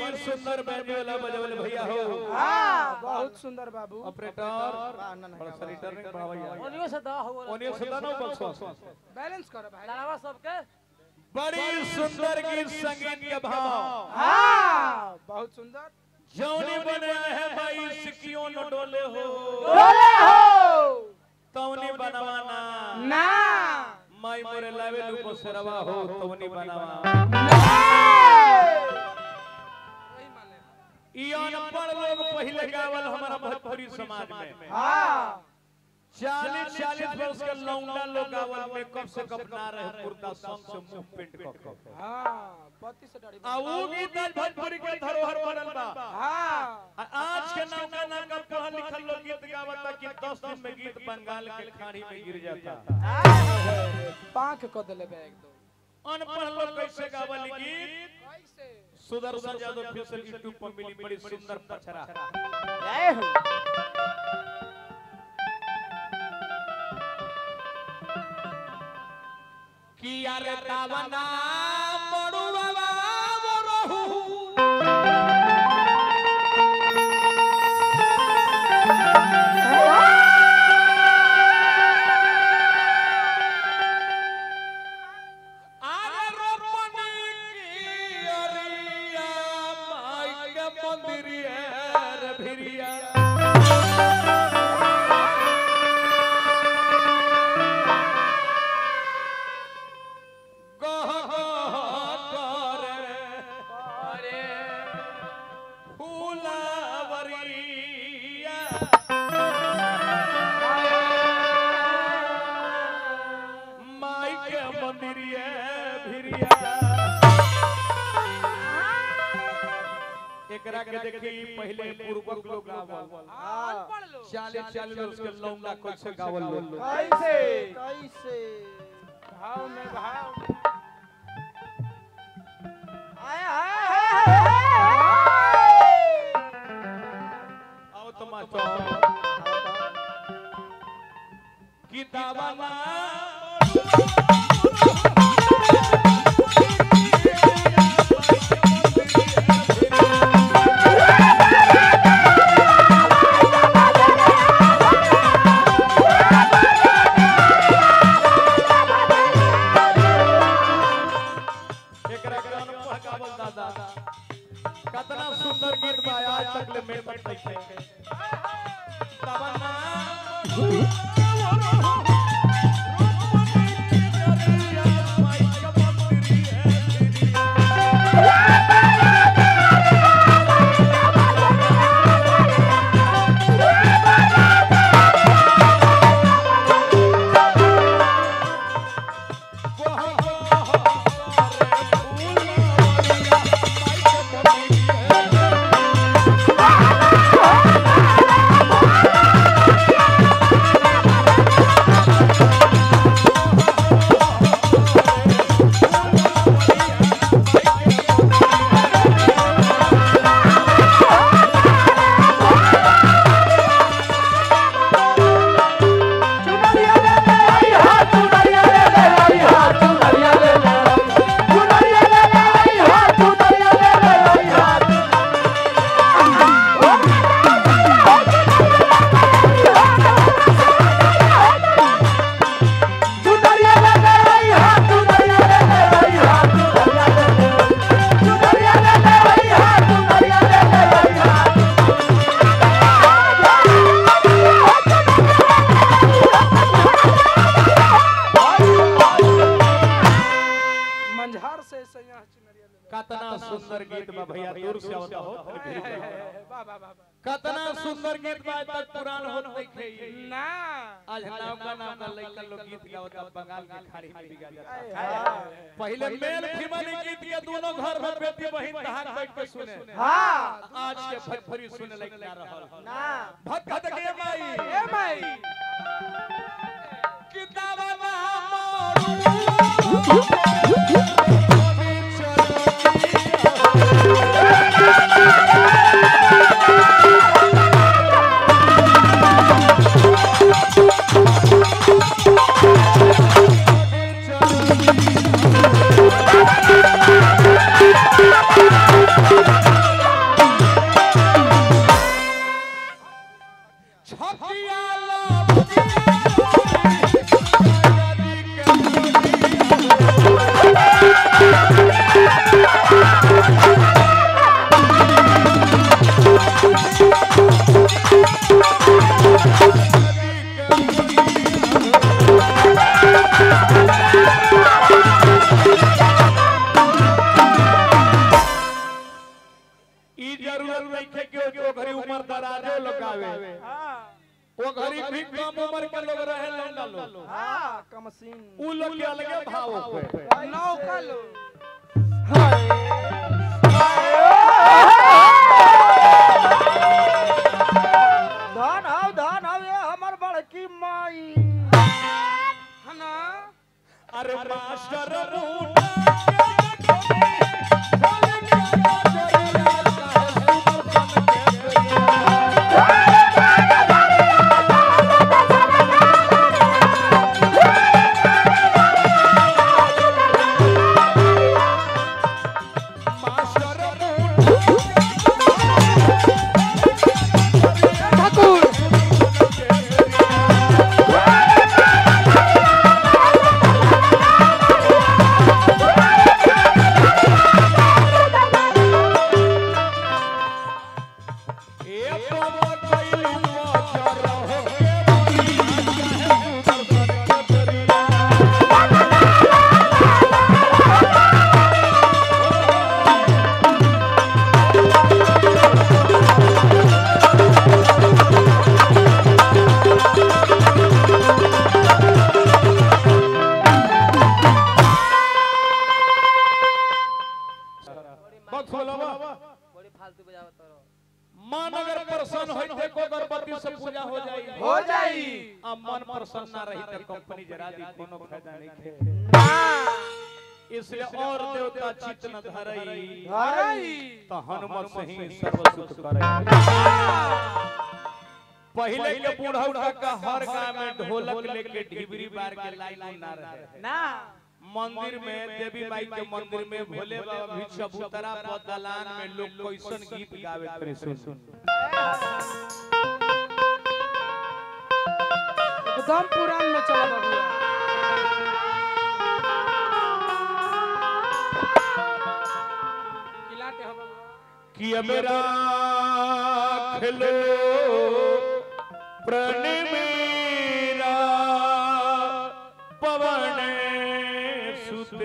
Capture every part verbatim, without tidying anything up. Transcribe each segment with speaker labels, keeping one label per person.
Speaker 1: बड़ी सुंदर बैंड वाला बजवल भैया हो।
Speaker 2: हां बहुत सुंदर बाबू।
Speaker 1: ऑपरेटर बड़ा सरिटर नहीं बड़ा भैया।
Speaker 3: ओनियो से दा हो
Speaker 1: ओनियो से दा ना बक्सो
Speaker 2: बैलेंस करो भाई।
Speaker 3: लावा सबके
Speaker 1: बड़ी सुंदर गीत संगीत के भाव।
Speaker 2: हां बहुत सुंदर।
Speaker 1: जौनी बने है भाई सिकियों न डोले हो
Speaker 2: डोले हो
Speaker 1: तौनी बनवाना
Speaker 2: ना
Speaker 1: माई मोरे लावे लुको सरवा हो तौनी बनवा
Speaker 2: वही माने।
Speaker 1: ई अनपढ़ लोग पहले गावल हमारा भोजपुरी समाज में।
Speaker 2: हां
Speaker 1: चालीस चालीस वर्ष के लौंडा लोग गावल में कब से कब ना रहे कुर्ता संग से मुंह पेंट कर।
Speaker 2: हां पति से डरी।
Speaker 1: आ वो गीत भोजपुरी के धरोहर बनल बा।
Speaker 2: हां
Speaker 1: आज के नौका ना का पढ़ा लिखल लोग गीत गावता कि दस दिन में गीत बंगाल के खाड़ी में गिर जाता।
Speaker 2: पांख क देले बे एक दो।
Speaker 1: अनपढ़ लोग कैसे गावल गीत
Speaker 2: कैसे?
Speaker 1: सुदर्शन यादव ऑफिशियल यूट्यूब पर मिली बड़ी सुंदर पचरा।
Speaker 2: जय हो।
Speaker 1: कि यार तावना मड़ुवा रहू आरे रोपनी की अरिया माई के मंदिरिया रे भिरिया एकरा के देखी पहले पूर्वक लोग गावल।
Speaker 2: अनपढ़ लोग
Speaker 1: चालीस चालीस वर्ष के लौंडा कैसे गावल लोग।
Speaker 2: कैसे कैसे भाव में भाव में आया
Speaker 1: आओ तो मास्टर किताबना कितना सुंदर गीत बा आज तक ले में तक नहीं है। तबन्ना कितना सुंदर गीत बा भैया दूर से आवता हो
Speaker 2: वाह वाह वाह
Speaker 1: कितना सुंदर गीत बा तक पुरान होत नहीं
Speaker 2: ना
Speaker 1: आज नाव का नाम का लइका लोग गीत गावता बंगाल की खाड़ी में बिगा जाता। पहले मेल फीमेल गीत के दोनों घर में बेटी बहन कहां बैठ के सुने।
Speaker 2: हां
Speaker 1: आज के भोजपुरी सुने लायक ना रहल
Speaker 2: ना
Speaker 1: भक्त के माई
Speaker 2: ए माई
Speaker 1: किताबना
Speaker 4: Thank you.
Speaker 1: जरूरत नहीं है कि वो घरी उम्र दराजो लगावे
Speaker 2: हां
Speaker 1: वो घरी भी कम उम्र के लोग रहे लौंडा लोग
Speaker 2: हां कमसीन
Speaker 1: उ लोग के अलगे भाव होखे
Speaker 2: नौका लो धन आओ धन आओ ये हमर बड़की माई है ना
Speaker 1: अरे मास्टर मन अगर प्रसन्न होते को गणपति से पूजा हो जाई
Speaker 2: हो जाई
Speaker 1: अब मन प्रसन्न ना रही तो कंपनी जरा दी कोनो फायदा नहीं है इसलिए और देवता चित्त न धरई
Speaker 2: धरई
Speaker 1: तो हनुमत से ही सर्व सुख करे पहले के बूढ़ा उठा का हर गांव में ढोलक लेके ढिबरी बार के लाइन ना रहे
Speaker 2: ना
Speaker 1: मंदिर में देवी माई के मंदिर में भोले बाबा भी चबूतरा पर दलान में लोग कैसन गीत गावे करे सुन
Speaker 2: एकदम पुरान में चला बाबूआ खिलाते हो बाबूआ
Speaker 1: कि मेरा खेलो प्रण मेरा पवन सुते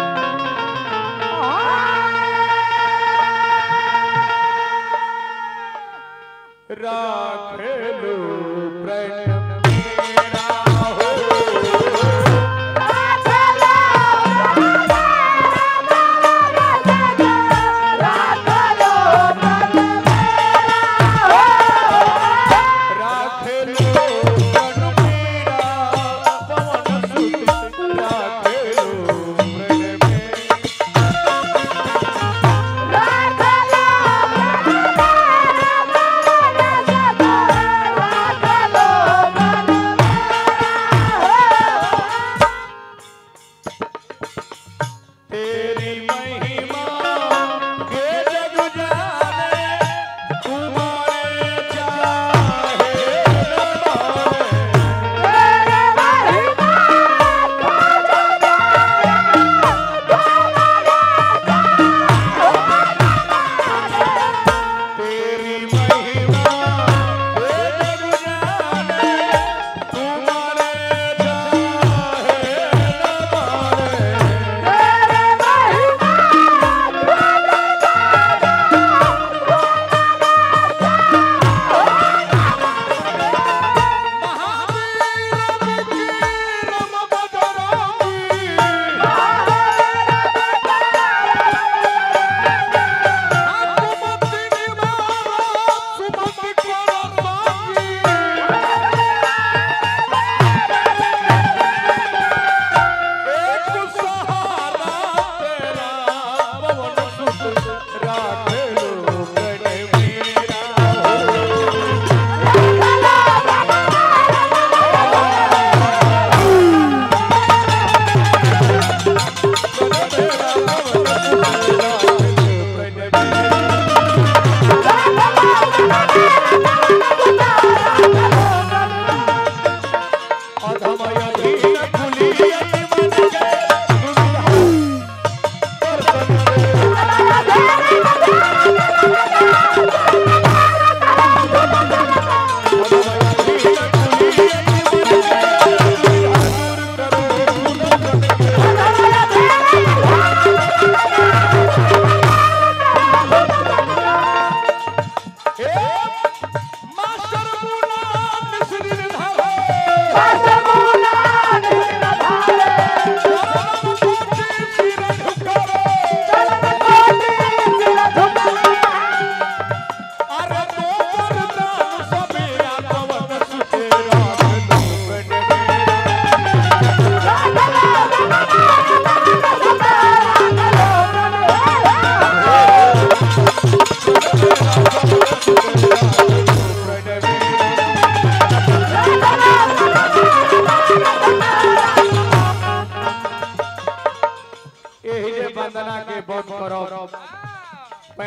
Speaker 1: राखेलो प्रण मेरा हो
Speaker 3: Bye.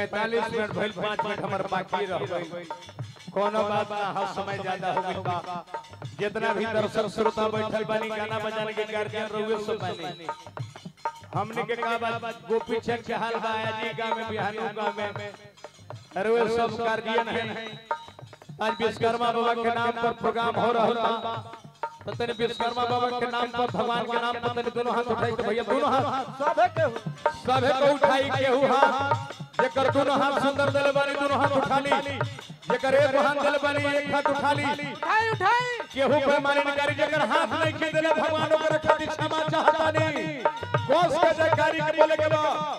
Speaker 1: पैंतालीस मिनट भइल पाँच मिनट हमर बाकी रह गइल कोनो बात ना हम समय ज्यादा हो गइल बा जितना भी दर्शक श्रोता बैठल बानी गाना बजाने के गार्जियन रहुए सब बानी हमने के का बात गोपी चंद के हाल बा जी गांव में बिहानो गांव में रहुए सब गार्जियन है आज विश्वकर्मा बाबा के नाम पर प्रोग्राम हो रहा बा तो तने विश्वकर्मा बाबा के नाम पर भगवान के नाम पर तने दोनों हाथ उठाई तो भैया दोनों हाथ
Speaker 2: सबे के
Speaker 1: सबे को उठाई केहू हाथ जेकर दोनों हाथ सुंदर दले बानी दोनों हाथ उठा ली जेकर एक हाथ दले बानी एक हाथ उठा ली
Speaker 2: उठाई उठाई
Speaker 1: केहू बेमानी निकारी जेकर हाथ नहीं के देले भगवान ओकर खातिर क्षमा चाहता नहीं कोस के जयकारी के बोले के बा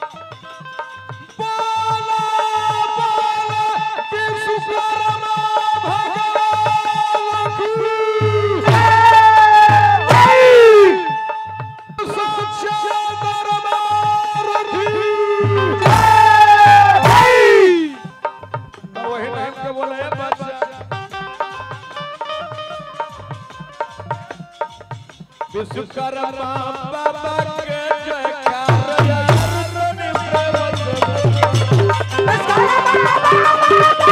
Speaker 1: बोला बोला विश्वकर्मा भगवान की विश्वकर्मा बाबा के जयकार